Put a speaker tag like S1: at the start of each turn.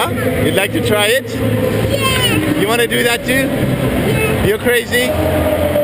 S1: Huh? You'd like to try it?
S2: Yeah.
S1: You want to do that too?
S2: Yeah.
S1: You're crazy?